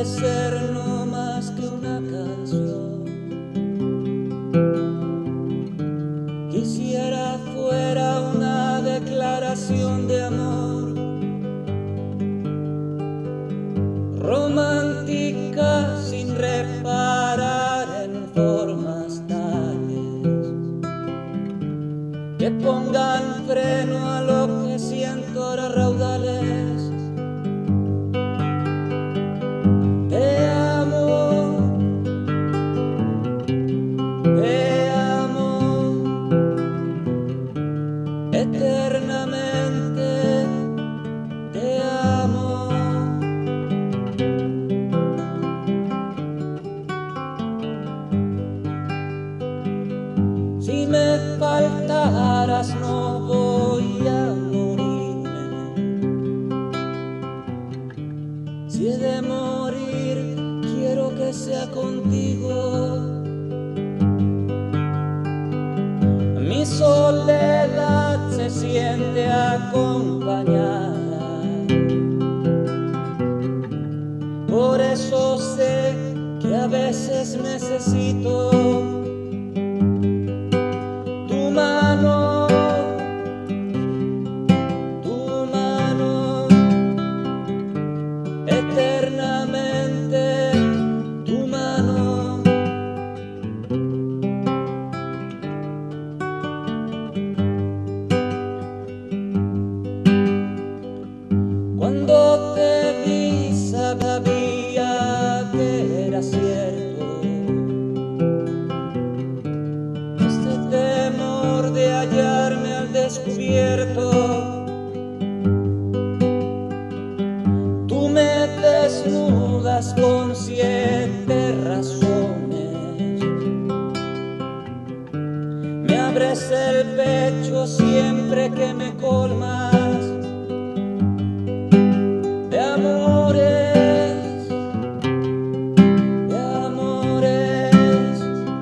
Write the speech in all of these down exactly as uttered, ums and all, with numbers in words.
puede ser no más que una canción. Quisiera fuera una declaración de amor, romántica sin reparar en formas tales que pongan freno a lo que siento ahora raudales. Te amo, te amo eternamente, te amo. Si me faltaras no voy a morirme. Si he de morir, quiero que sea contigo. Mi soledad se siente acompañada. Por eso sé que a veces necesito tu mano, tu mano, eternamente tu mano. Cuando te vi sabía que era cierto este temor de hallarme al descubierto. Tú me desnudas con siete razones, me abres el pecho siempre que me colmas de amores, de amores,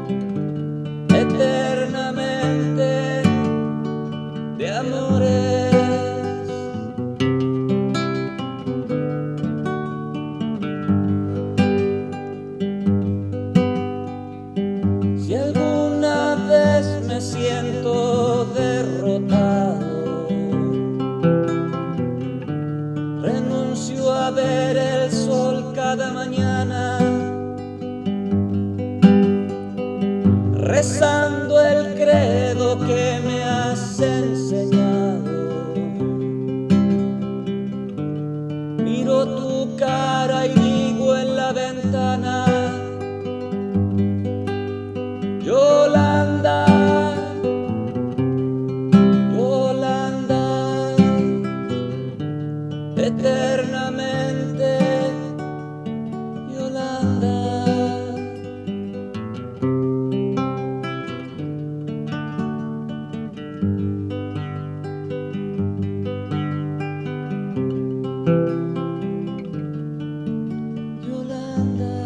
eternamente de amores. Si alguna vez me siento derrotado, renuncio a ver el sol cada mañana, rezando el credo que me has enseñado. Miro tu cara y digo en la ventana: Yolanda, Yolanda, eternamente, Yolanda. Yolanda.